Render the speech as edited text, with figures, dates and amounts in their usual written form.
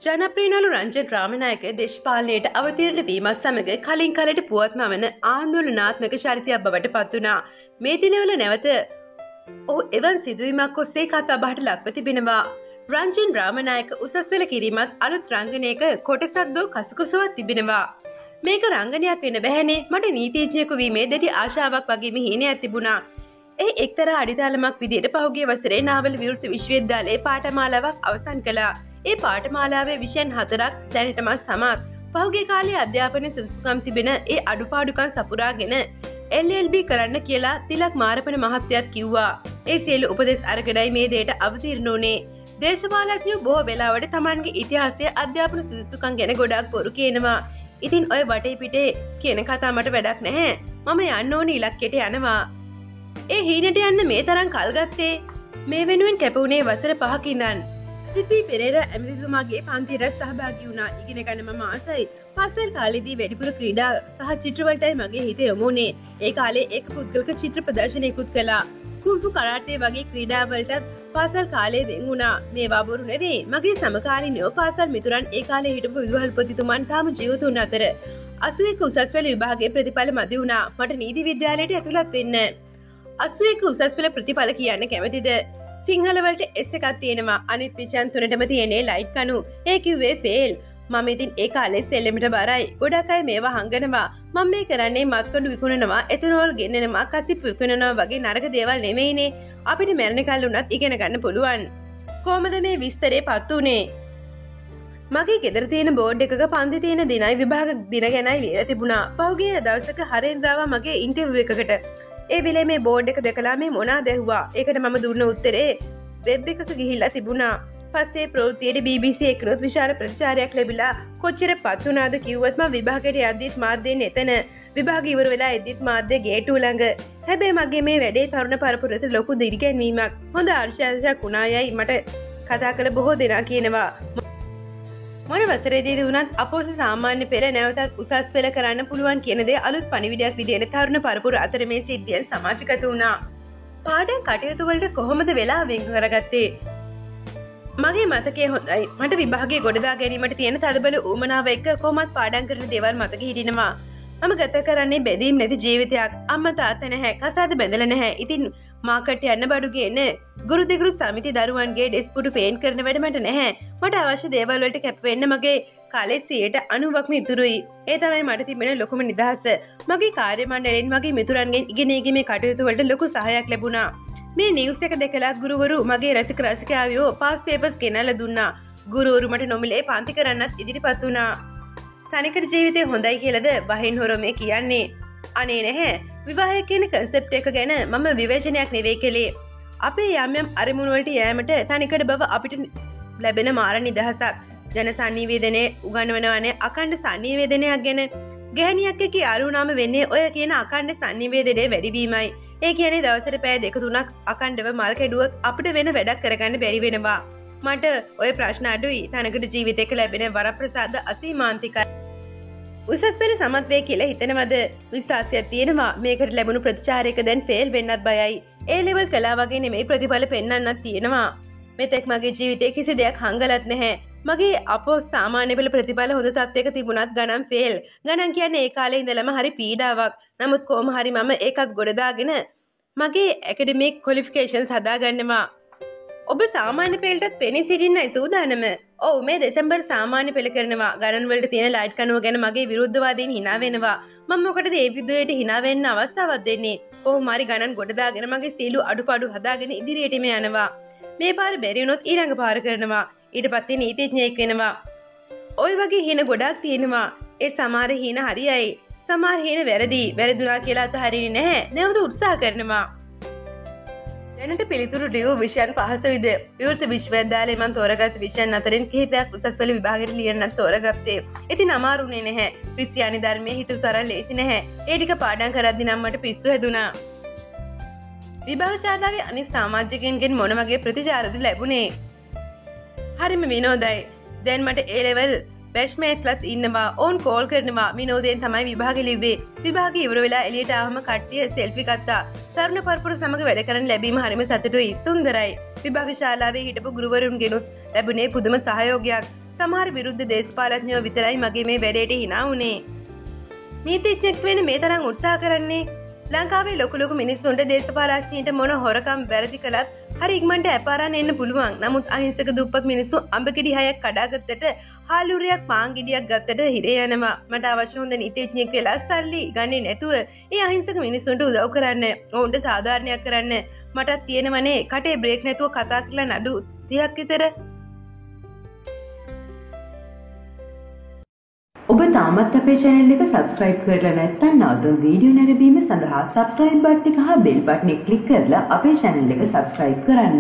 ජනප්‍රිය නළු රංජන් රාමනායක දේශපාලනයට අවතීර්ණ වීමත් සමග කලින් කලට පුවත්ම වන ආන්දෝලනාත්මක චරිතයක් බවට පත් වුණා. මේ දිනවල නැවත ඔහු එවන් සිදුවීමක් ඔස්සේ කතාබහට ලක්ව තිබෙනවා. රංජන් රාමනායක උසස් පෙළ කිරීමත් අලුත් රංගනයක කොටසක් දෝ කසුකුසවත් තිබෙනවා. මේක රංගනයක් වෙන බැහැනේ, මට නීතිඥයෙකු වීමේ දැඩි ආශාවක් වගේම හීනයක් තිබුණා. ඒ එක්තරා අඩිතාලමක් විදියට පහුගිය වසරේ නාවල විවෘත විශ්වවිද්‍යාලයේ පාඨමාලාවක් අවසන් කළා. ඒ පාඨමාලාවේ විෂයන් 4ක් දැනටම සමත්. පහුගිය කාලයේ අධ්‍යාපනයේ සුදුසුකම් තිබෙන ඒ අඩුපාඩුකම් සපුරාගෙන LLB කරන්න කියලා තිලක් මාරපන මහත්තයාත් කිව්වා. ඒ සියලු උපදෙස් අරගෙනයි මේ දෙයට අවතීර්ණ වුණේ. දේශපාලඥයෝ බොහෝ වෙලාවට Tamanගේ ඉතිහාසයේ අධ්‍යාපන සුදුසුකම් ගැන ගොඩක් බොරු කියනවා. ඉතින් ඔය වටේ පිටේ කියන කතා මට වැඩක් නැහැ. මම යන්න ඕනේ ඉලක්කයට යනවා. ඒ හීනට යන්න මේ තරම් කල් ගත්තේ මේ වෙනුවෙන් කැපුණේ වසර 5ක ඉඳන්. සිපි පෙරේරා ඇමතිතුමාගේ පන්තියට සහභාගී වුණා. ඉගෙන ගන්න මම ආසයි. පස්වල් කාලේදී වැඩිපුර ක්‍රීඩා සහ චිත්‍රවලටයි මගේ හිත යොමු වුණේ. ඒ කාලේ එක පුද්ගලික චිත්‍ර ප්‍රදර්ශනයකුත් කළා. කුන්ෆු කරාටේ වගේ ක්‍රීඩාවලටත් පාසල් කාලේ වෙන් වුණා. මේවා බොරු නෙවෙයි. මගේ සමකාලීනව පාසල් මිතුරන් ඒ කාලේ හිටපු විදුහල්පතිතුමන් තාම ජීවත් වුණ අතර 81 උසස් පෙළ විභාගයේ ප්‍රතිඵල මදි වුණා. මට නීති විද්‍යාලයට ඇතුළත් වෙන්න. 81 උසස් පෙළ ප්‍රතිඵල කියන්න කැමතිද? සිංහල වලට S එකක් තියෙනවා. අනිත් විෂයන් තුනටම තියෙන්නේ ලයිට් කණු. ඒ කිව්වේ ෆේල්. මම ඉතින් ඒ කාලේ සෙල්ලමට බරයි. ගොඩක් අය මේවා හංගනවා. මම මේ කරන්නේ මත්කඩු විකුණනවා, එතනෝල් ගෙන්නනවා, කසිප් විකුණනවා වගේ නරක දේවල් නෙමෙයිනේ. අපිට මැරෙන කල් උනත් ඉගෙන ගන්න පුළුවන්. කොහමද මේ විස්තරේ පත් උනේ? මගේ ගෙදර තියෙන බෝඩ් එකක පන්ති තියෙන දිනයි විභාග දින ගැනයි ලියලා තිබුණා. පහුගිය දවසක හරේන්ද්‍රාව මගේ ඉන්ටර්විව් එකකට ඒ වෙලේ මේ බෝඩ් එක දැකලා මේ මොනවාද ඇහුවා. ඒකට මම දුන්න උත්තරේ වෙබ් එකක ගිහිල්ලා තිබුණා. පස්සේ ප්‍රවෘත්තියේ BBC එකනොත් විශාල ප්‍රතිචාරයක් ලැබිලා කොච්චර පත් වුණාද කිව්වත් මම විභාගයට යද්දිත් මාත් දෙන්නේ එතන. විභාග ඉවර වෙලා එද්දිත් මාත් දෙ ගේට්ටුව ළඟ. හැබැයි මගේ මේ වැඩේ තරුණ පරපුරට ලොකු දිරිගැන්වීමක්. හොඳ ආශ්චර්යයක් වුණා යයි මට කතා කළ බොහෝ දෙනා කියනවා. මොන වසරේදී වුණත් අපෝස සාමාන්‍ය පෙළ නැවතත් උසස් පෙළ කරන්න පුළුවන් කියන දේ අලුත් පණිවිඩයක් විදියට තරුණ පරපුර අතර මේ සිද්ධියෙන් සමාජගත වුණා. පාඩම් කටයුතු වලට කොහොමද වෙලා වෙන් කරගත්තේ? මගේ මතකය හොඳයි. මට විභාගයේ ගොඩදා ගැනීමට තියෙන තදබල ඌමනාව එක්ක කොහොමත් පාඩම් කරන දේවල් මතක හිටිනවා. මම ගත කරන්නේ බැඳීම් නැති ජීවිතයක්. අම්මා තාත්තා නැහැ, කසාද බැඳලා නැහැ. ඉතින් මාකට් යන්න බඩු ගේන්න ගුරු දෙගුරු සමිති දරුවන්ගේ ඩෙස්පුටු පේන්ට් කරන වැඩ මට නැහැ. මට අවශ්‍ය දේවල් වලට කැප වෙන්න මගේ කාලේ 90%ක්ම ඉතුරුයි. ඒ තමයි මට තිබෙන ලොකුම නිදහස. මගේ කාර්ය මණ්ඩලයෙන් මගේ මිතුරන්ගෙන් ඉගෙන ඒගීමේ කටයුතු වලට ලොකු සහායක් ලැබුණා. මේ නිවුස් එක දැකලා ගුරුවරු මගේ රසික රසිකාවියෝ පාස් පේපර්ස් ගෙනල්ලා දුන්නා. ගුරුවරු මට නොමිලේ පාන්ති කරන්නත් ඉදිරිපත් වුණා. තනිකර ජීවිතේ හොඳයි කියලාද වහින් හොර මේ කියන්නේ? අනේ නැහැ. විවාහය කියන කන්සෙප්ට් එක ගැන මම විවේචනයක් නෙවෙයි කළේ. අපේ යම් යම් අරමුණු වලට යෑමට තනිකර බව අපිට ලැබෙන මාර නිදහසක්. ජන සංනිවේදනයේ උගන්වනවනේ අකණ්ඩ සංනිවේදනයක් ගැන. ගැහණියක් එක්ක යාළුවනාම වෙන්නේ ඔය කියන අකණ්ඩ සංනිවේදනයේ වැඩිවීමයි. ඒ කියන්නේ දවසට පැය 2-3ක් අකණ්ඩව මල් කැඩුවොත් අපිට වෙන වැඩක් කරගන්න බැරි වෙනවා. මට ඔය ප්‍රශ්න අඩුයි. තනකට ජීවිතේක ලැබෙන වරප්‍රසාද අසීමාන්තිකයි. උසස් පෙළ සමත් වේ කියලා හිතනවද? විශ්වාසයක් තියෙනවා. මේකට ලැබුණු ප්‍රතිචාරයක දැන් ෆේල් වෙන්නත් බයයි. ඒ ලෙවල් කළා වගේ නෙමෙයි ප්‍රතිඵල පෙන්වන්නත් තියෙනවා. මෙතෙක් මගේ ජීවිතේ කිසි දෙයක් හංගලත් නැහැ. මගේ අපෝස් සාමාන්‍ය පෙළ ප්‍රතිඵල හොඳ තත්ත්වයක තිබුණත් ගණන් ෆේල්. ගණන් කියන්නේ ඒ කාලේ ඉඳලම හරි පීඩාවක්. නමුත් කොහොම හරි මම ඒකත් ගොඩ දාගෙන මගේ ඇකඩමික් ක්වොලිෆිකේෂන්ස් හදාගන්නවා. ඔබ සාමාන්‍ය පෙළටත් පෙනී සිටින්නයි සූදානම. ඔව් මේ දෙසැම්බර් සාමාන්‍ය පෙළ කරනවා. ගණන් වලට තියෙන ලයිට් කනුව ගැන මගේ විරුද්ධවාදීන් hina වෙනවා. මම මොකටද ඒ විදිහට hina වෙන්න අවස්ථාවක් දෙන්නේ? කොහොම හරි ගණන් ගොඩ දාගෙන මගේ සීළු අඩුපාඩු හදාගෙන ඉදිරියටම යනවා. මේ පාර බැරි වුණොත් ඊළඟ පාර කරනවා. ඊට පස්සේ නීතිඥයෙක් වෙනවා. ඔය වගේ හින ගොඩක් තියෙනවා. ඒ සමහර හින හරියයි. සමහර හින වැරදි. වැරදුනා කියලා අතහරින්නේ නැහැ. නැවත උත්සාහ කරනවා. දැනට පිළිතුරු ලියූ විෂයන් 5 විද. විවෘත විශ්වවිද්‍යාලයේ මම තෝරගත් විෂයන් අතරින් කිහිපයක් උසස් පෙළ විභාගයට ලියන්නත් තෝරගත්තේ. ඉතින් අමාරුනේ නැහැ. ක්‍රිස්තියානි ධර්මයේ හිතුව තරම් ලේසි නැහැ. ඒ ටික පාඩම් කරද්දී නම් මට පිස්සු හැදුනා. විභාග ශාලාවේ අනිත් සමාජිකයන්ගෙන් මොන වගේ ප්‍රතිචාරද ලැබුණේ? හරිම විනෝදයි. දැන් මට A level බැච්මේට්ස්ලත් ඉන්නවා. ඕන් කෝල් කරනවා. විනෝදයෙන් තමයි විභාගෙ ලිව්වේ. විභාගෙ ඉවර වෙලා එළියට ආවම කට්ටිය සෙල්ෆි ගත්තා. තරුණ පරපුර සමග වැඩ කරන්න ලැබීම හරිම සතුටුයි. සුන්දරයි. විභාග ශාලාවේ හිටපු ගුරුවරුන්ගෙනුත් ලැබුණේ පුදුම සහයෝගයක්. සමහර විරුද්ධ දේශපාලඥයෝ විතරයි මගේ මේ වැඩේට hina වුණේ. නීතිඥෙක් වෙන්න මේ තරම් උත්සාහ කරන්නේ ලංකාවේ ලොකු මිනිස්සුන්ට දේශපාලඥයින්ට මොන හොරකම් වැරදි කළත් හරි ඉක්මනට ඇපාරන් එන්න පුළුවන්. නමුත් අහිංසක දුප්පත් මිනිස්සු අඹගෙඩි 6ක් කඩාගත්තට හාලුරියක් පාන් ගෙඩියක් ගත්තට හිරේ යනවා. මට අවශ්‍ය හොඳ නීතිඥයෙක් වෙලා සල්ලි ගන්නේ නැතුව ඒ අහිංසක මිනිස්සුන්ට උදව් කරන්න, ඔවුන්ට සාධාරණයක් කරන්න මටත් තියෙනවනේ කටේ බ්‍රේක් නැතුව කතා කරලා නඩු 30ක් විතර. ඔබ තාමත් අපේ channel එක subscribe කරලා නැත්නම් නවතුම් වීඩියෝ නැරඹීම සඳහා subscribe බටන් එක හා bell බටන් එක click කරලා අපේ channel එක subscribe කරන්න.